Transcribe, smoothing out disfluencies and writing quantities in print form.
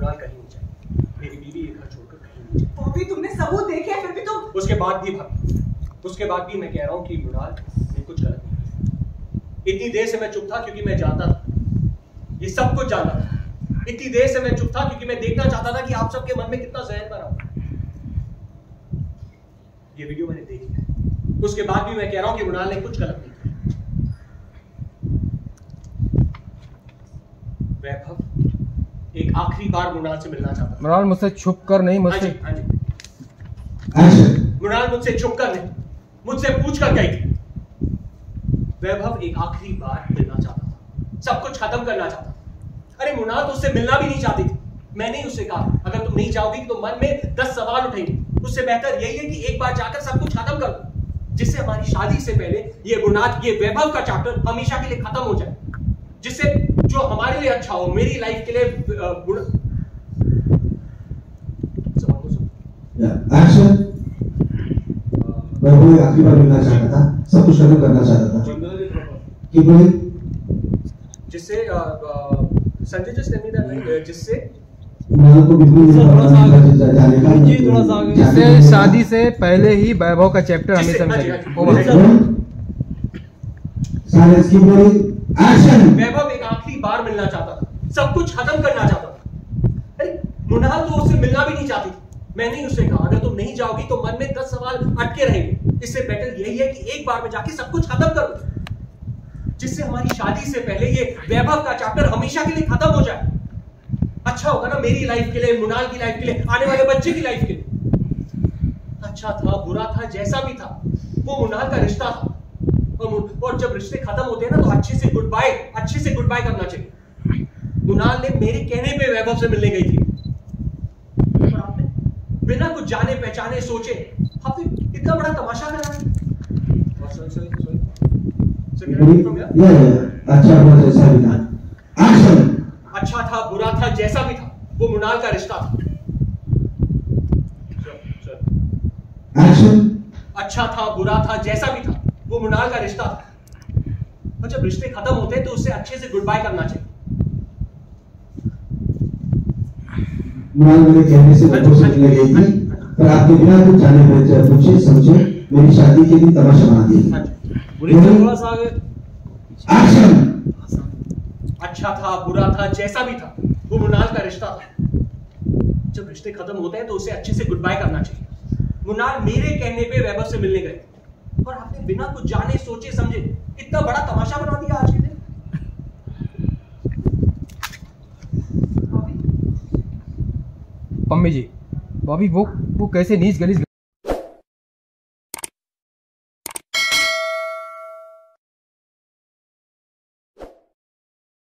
मृणाल कहीं नहीं जाएगी, मेरी बीवी ये घर छोड़कर कहीं नहीं जाएगी। बॉबी तुमने सबूत देखे फिर भी तुम। उसके बाद भी भाभी, उसके बाद भी मैं कह रहा हूँ कि मृणाल ने कुछ गलत नहीं किया। इतनी देर से मैं चुप था क्योंकि मैं जानता था, ये सब कुछ जानता था। इतनी देर से मैं चुप था क्योंकि मैं देखना चाहता था कि आप सबके मन में कितना जहर भरा हुआ है। ये वीडियो मैंने देख लिया, उसके बाद भी मैं कह रहा हूं कि मृणाल ने कुछ गलत नहीं किया। वैभव एक आखिरी बार मृणाल से मिलना चाहता था। मृणाल मुझसे छुप कर नहीं, मुझसे मृणाल मुझसे छुप कर नहीं, मुझसे पूछ कर गई थी। वैभव एक आखिरी बार मिलना चाहता था, सब कुछ खत्म करना चाहता था। अरे मृणाल तो उससे मिलना भी नहीं चाहती थी। मैंने ही उससे कहा अगर तुम नहीं जाओगी तो मन में 10 सवाल उठेंगे, उससे बेहतर यही है कि एक बार जाकर सब कुछ खत्म कर दो, जिससे हमारी शादी से पहले ये मृणाल, ये वैभव का चैप्टर हमेशा के लिए खत्म हो जाए, जिससे जो हमारे लिए अच्छा हो, मेरी लाइफ के लिए वैभव आखिरी बार मिलना चाहता था, सब कुछ खत्म करना चाहता था। जिससे संजय जी ने मीना जिससे जिससे शादी से पहले ही वैभव का चैप्टर हमेशा वैभव एक आखिरी बार मिलना चाहता था, सब कुछ खत्म करना चाहता था। अरे मृणाल तो उससे मिलना भी नहीं चाहती थी। मैंने ही उससे कहा अगर तुम नहीं जाओगी तो मन में 10 सवाल अटके रहेंगे, इससे बेटर यही है कि एक बार में जाके सब कुछ खत्म कर दो, जिससे हमारी शादी से पहले ये वैभव का चैप्टर हमेशा के लिए खत्म हो जाए। अच्छा होगा ना मेरी लाइफ के लिए, मृणाल की लाइफ के लिए, आने वाले बच्चे की लाइफ के लिए। अच्छा था बुरा था जैसा भी था, वो मृणाल का रिश्ता था, और जब रिश्ते खत्म होते हैं ना तो अच्छे से गुड बाय करना चाहिए। मृणाल ने मेरे कहने पे वैभव से मिलने गई थी, और आपने बिना कुछ जाने पहचाने सोचे आपने इतना बड़ा तमाशा करा। अच्छा था बुरा था जैसा भी था, वो मृणाल का रिश्ता था। अच्छा था बुरा था जैसा भी था, वो मृणाल का रिश्ता था, और जब रिश्ते खत्म होते हैं तो उससे अच्छे से गुड बाय करना चाहिए। मृणाल मेरे कहने से मिलने गई थी, पर आपके बिना कुछ जाने पूछे समझे मेरी शादी के लिए तमाशा बना दिया। थोड़ा सा आगे। अच्छा था बुरा था जैसा भी था, वो मृणाल का रिश्ता था, जब रिश्ते खत्म होते हैं तो उसे अच्छे से गुड बाय करना चाहिए। मृणाल मेरे कहने पे वैभव से मिलने गए, और आपने बिना कुछ जाने सोचे समझे इतना बड़ा तमाशा बना दिया आज के दिन। पम्मी जी, बॉबी वो कैसे नीच गलीज